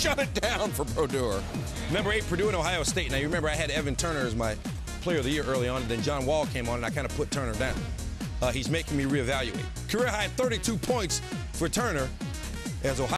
shut it down for Purdue. Number 8, Purdue and Ohio State. Now, you remember I had Evan Turner as my player of the year early on, and then John Wall came on, and I kind of put Turner down. He's making me reevaluate. Career high 32 points for Turner as Ohio